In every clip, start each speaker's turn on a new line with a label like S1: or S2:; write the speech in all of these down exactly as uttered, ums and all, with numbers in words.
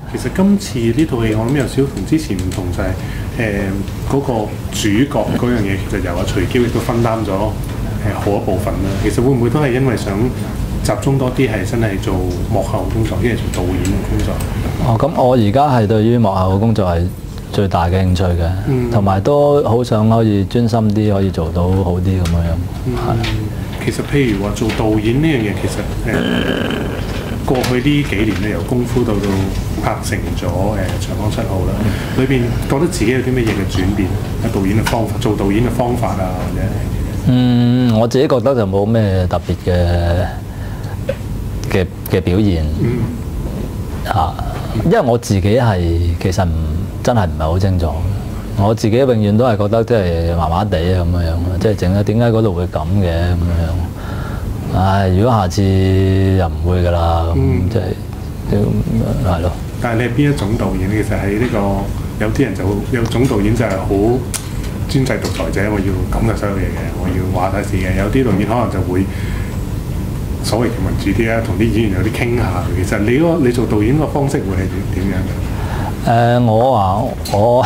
S1: 其實今次呢套戲我諗有少少同之前唔同，就係誒嗰個主角嗰樣嘢，其實由阿徐嬌亦都分擔咗誒好一部分啦。其實會唔會都係因為想集中多啲係真係做幕後工作，因為做導演嘅工作？
S2: 哦，咁我而家係對於幕後嘅工作係最大嘅興趣嘅，同埋、嗯、都好想可以專心啲，可以做到好啲咁樣樣。係、嗯。
S1: 其實譬如話做導演呢樣嘢，其實誒、呃、過去呢幾年咧，由功夫到到拍成咗誒、呃、長江七號啦，裏邊覺得自己有啲乜嘢嘅轉變？喺導演嘅方法，做導演嘅方法啊，或者
S2: 嗯，我自己覺得就冇咩特別嘅嘅嘅表現。嗯。啊，因為我自己係其實唔真係唔係好清楚。我自己永遠都係覺得即係麻麻地咁樣樣，即係整咗點解嗰度會咁嘅咁樣樣？唉，如果下次又唔會㗎啦，咁即係係咯。
S1: 但係你係邊一種導演？其實喺呢個有啲人就有種導演就係好專制獨裁者，我要講晒所有嘢嘅，我要話晒事嘅。有啲導演可能就會所謂嘅民主啲啦，同啲演員有啲傾下。其實你嗰你做導演個方式會係點點樣嘅？
S2: 誒、呃，我啊，我。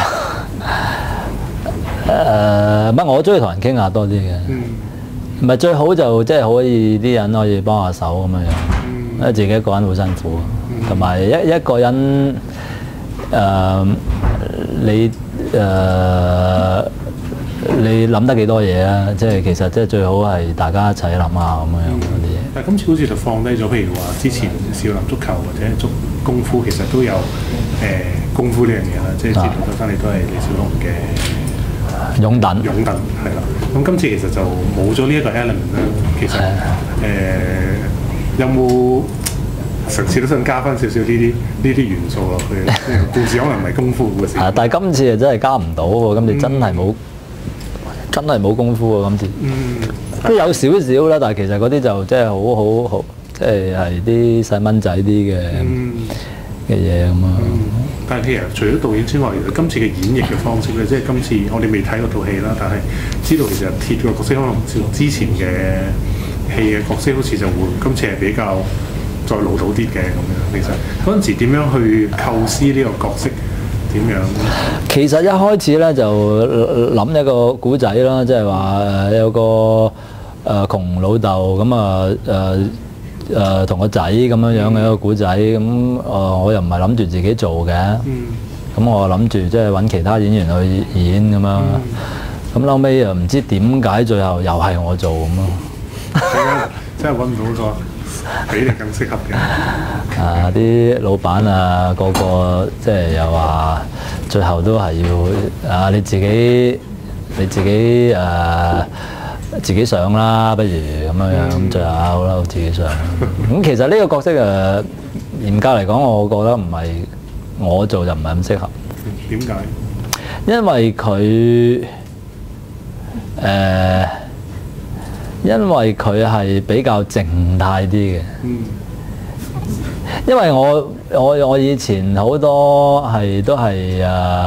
S2: 誒，唔係、呃、我中意同人傾下多啲嘅，唔係、嗯、最好就即係可以啲人可以幫下手咁樣樣，嗯、因為自己一個人好辛苦，同埋、嗯、一一個人誒、呃、你誒、呃、你諗得幾多嘢啊？即係其實即係最好係大家一齊諗下咁樣樣嗰啲嘢。
S1: 但係今次好似就放低咗，譬如話之前少林足球或者足功夫，其實都有誒、呃、功夫呢樣嘢啦，即係知道本身你都係李小龍嘅。
S2: 擁躉，
S1: 擁躉係啦。咁今次其實就冇咗呢一個 element 啦。其實誒、呃、有冇嘗試都想加翻少少呢啲呢啲元素落去？故事可能唔係功夫嘅事。係，
S2: 但係今次真係加唔到喎。今次真係冇，嗯、真係冇功夫喎。今次都、嗯、有少少啦，但係其實嗰啲就即係好好好，即係係啲細蚊仔啲嘅嘅嘢咁啊。
S1: 但係其實除咗導演之外，其實今次嘅演繹嘅方式咧，即係今次我哋未睇嗰套戲啦，但係知道其實鐵個角色可能之前嘅戲嘅角色好似就會今次係比較再老土啲嘅咁樣。其實嗰陣時點樣去構思呢個角色？點樣？
S2: 其實一開始咧就諗一個古仔啦，即係話有個誒窮老豆咁啊誒。誒同、呃、個仔咁樣樣嘅一個古仔，咁誒、呃、我又唔係諗住自己做嘅，咁、嗯、我諗住即係揾其他演員去演咁樣，咁後尾又唔知點解最後又係我做咁咯。
S1: 真係揾唔到個比你更適合嘅。
S2: 啊！啲老闆啊，個個即係又話，最後都係要啊你自己你自己誒。啊自己上啦，不如咁樣樣咁最後好啦，我自己上。咁其實呢個角色誒，嚴格嚟講，我覺得唔係我做就唔係咁適合。
S1: 點解？
S2: 因為佢誒、呃，因為佢係比較靜態啲嘅。嗯。因為我我我以前好多係都係誒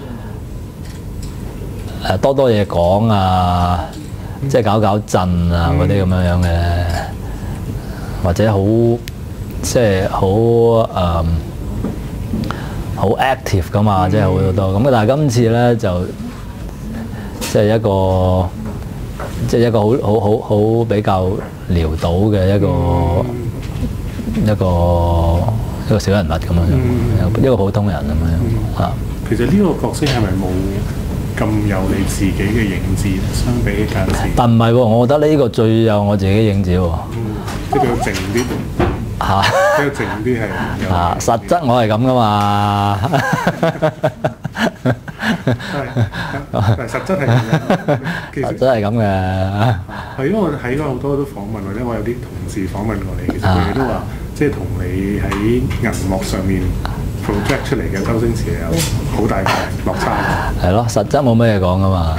S2: 誒多多嘢講啊。即係搞搞震啊嗰啲咁樣樣嘅，或者好即係好誒好 active 噶嘛，即係好多咁。但係今次咧就即係一個即係一個好好好好比較潦倒嘅一個、嗯、一個一個小人物咁樣樣，嗯、一個普通人咁樣啊。
S1: 其實呢個角色係咪冇咁有你自己嘅影子，相比起間時？但唔係喎，我覺得呢個最有我自己影子喎。嗯，即係比較靜啲。嚇，比較靜啲係。啊，實質我係咁噶嘛。係，係實質係咁嘅。實質係咁嘅。係因為我睇過好多都訪問，或者我有啲同事訪問過你，其實佢哋都話，即係同你喺銀幕上面project出嚟嘅周星馳有好大嘅落差。係咯，實質冇乜嘢講噶嘛。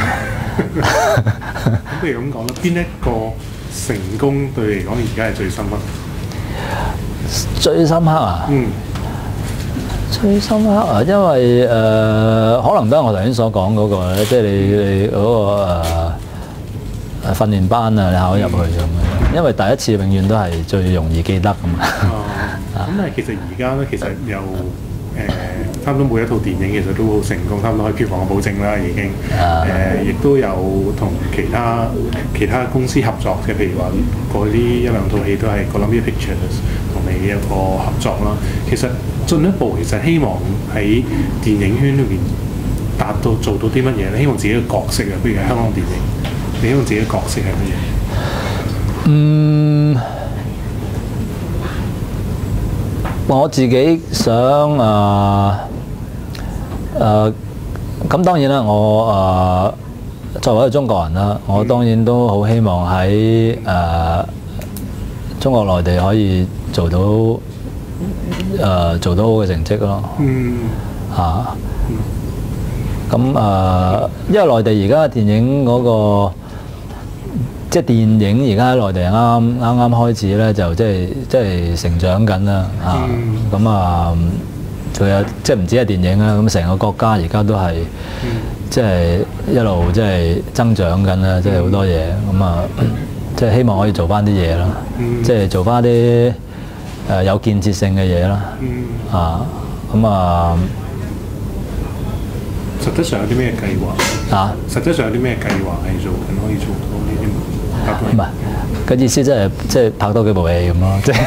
S1: 咁譬如咁講啦，邊一個成功對你嚟講，而家係最深刻？最深刻啊？嗯。最深刻啊，因為誒、呃，可能都係我頭先所講嗰、那個咧，即係你你嗰、那個誒誒訓練班啊，你考入去咁樣。因為第一次永遠都係最容易記得噶嘛。哦。咁但係其實而家咧，其實又差唔多每一套電影其實都好成功，差唔多可以票房嘅保證啦，已經。誒，亦都有同其他其他公司合作嘅，譬如話嗰啲一兩套戲都係 Columbia Pictures 同你一個合作啦。其實進一步其實希望喺電影圈裏邊達到做到啲乜嘢咧？希望自己嘅角色啊，譬如香港電影，你希望自己嘅角色係乜嘢？
S2: 嗯。我自己想誒誒咁當然啦，我誒、呃、作為一個中國人啦，我當然都好希望喺誒、呃、中國內地可以做到誒、呃、做到好嘅成績咯。嗯。嚇。咁誒，因為內地而家電影嗰、那個。即係電影而家喺內地啱啱啱開始咧，就即係即係成長緊啦嚇。咁啊，仲有即係唔止係電影啦，咁成個國家而家都係即係一路即係增長緊啦，即係好多嘢。咁啊，即係希望可以做翻啲嘢啦，即係做翻啲誒有建設性嘅嘢啦。啊，咁啊，
S1: 實質上有啲咩計劃？啊，實質上有啲咩計劃係做緊可以做到呢啲？
S2: 唔係，個意思即係即係拍多幾部戲咁咯，即係。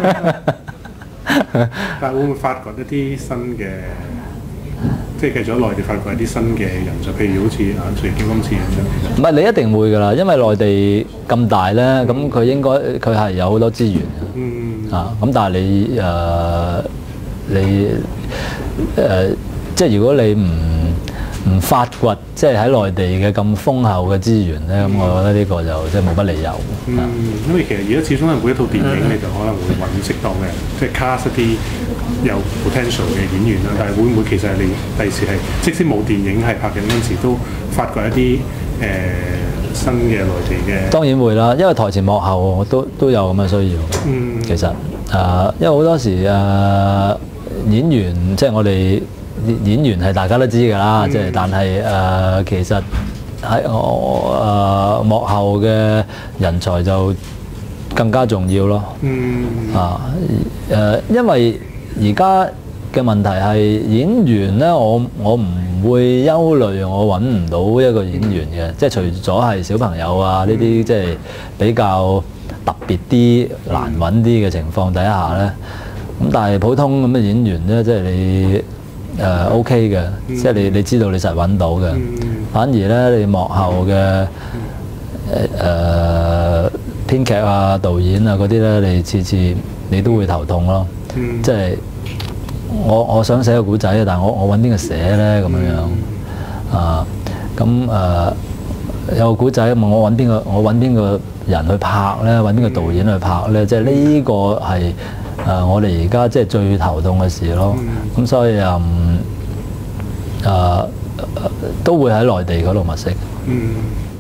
S1: 但係會唔會發掘一啲新嘅，即係繼續喺內地發掘一啲新嘅人才，譬如好似啊徐堅今次咁樣？唔
S2: 係，你一定會㗎啦，因為內地咁大咧，咁佢應該佢係有好多資源嘅。嗯。啊，咁但係你誒、呃、你誒、呃、即係如果你唔唔發掘，即係喺內地嘅咁豐厚嘅資源咧，咁、嗯、我覺得呢個就即係冇乜理由。
S1: 嗯，因為其實而家始終係每一套電影，嗯、你就可能會揾適當嘅，即係 cast 一啲有 potential 嘅演員啦。但係會唔會其實你第時係即使冇電影係拍緊嗰陣時，都發掘一啲誒、呃、新嘅內地嘅？當然會啦，因為台前幕後我都都有咁嘅需要。嗯，其實誒、呃，因為好多時誒、呃、演員即係我哋。演員係大家都知㗎啦，即係、嗯、但係誒、呃、其實喺我誒、呃、幕後嘅人才就更加重要咯。嗯啊誒、呃，因為而家嘅問題係演員咧，我我唔會憂慮我揾唔到一個演員嘅，嗯、即係除咗係小朋友啊呢啲即係比較特別啲難揾啲嘅情況底下咧，咁但係普通咁嘅演員咧，即係你。誒、uh, OK 嘅，嗯、即係你你知道你實揾到嘅。嗯、反而咧，你幕後嘅誒誒編劇啊、導演啊嗰啲咧，你次次你都會頭痛咯。嗯、即係我我想寫個故仔啊，但係我我揾邊個寫咧咁樣樣啊？咁誒、呃、有個故仔問我揾邊個，我揾邊個人去拍咧？揾邊個導演去拍咧？即係呢個係。誒、呃，我哋而家即係最頭痛嘅事咯，咁、嗯、所以誒誒、呃呃、都會喺內地嗰度物色。嗯